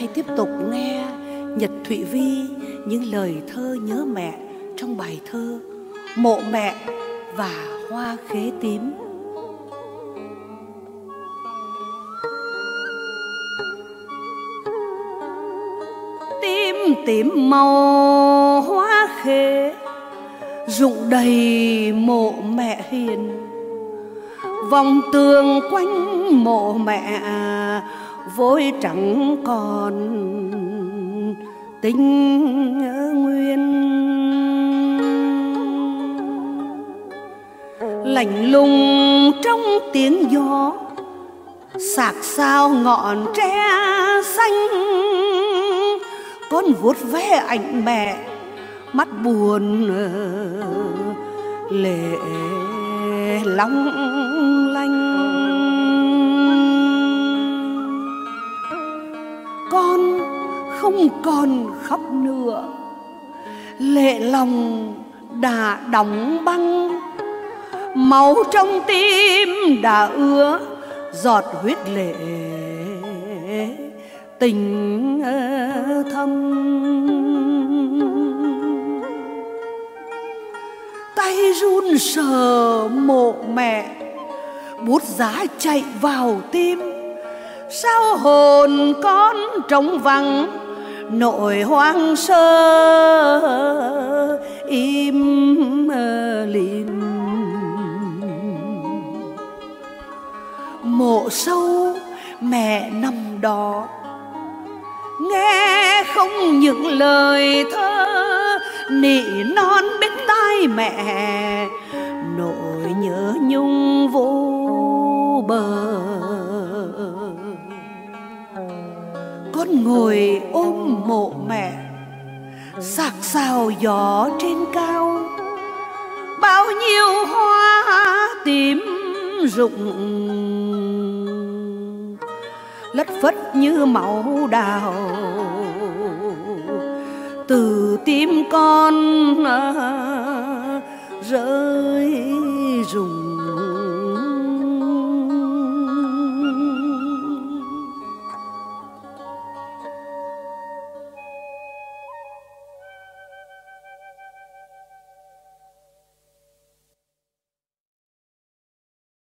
hãy tiếp tục nghe Nhật Thụy Vi những lời thơ nhớ mẹ trong bài thơ Mộ Mẹ và Hoa Khế Tím. Tím tím màu hoa khế rụng đầy mộ mẹ hiền, vòng tường quanh mộ mẹ vôi trắng còn tình nguyên. Lạnh lùng trong tiếng gió xạc sao ngọn tre xanh, con vuốt ve ảnh mẹ mắt buồn lệ long lanh. Con không còn khóc nữa, lệ lòng đã đóng băng, máu trong tim đã ứa giọt huyết lệ tình thâm. Tay run sờ mộ mẹ, bút giá chạy vào tim, sao hồn con trống vắng nỗi hoang sơ im lìm. Mộ sâu mẹ nằm đó, nghe không những lời thơ nỉ non bên tai mẹ, nỗi nhớ nhung vô bờ. Con ngồi ôm mộ mẹ, xạc xào gió trên cao, bao nhiêu hoa tím rụng lất phất như máu đào từ tim con rơi rụng.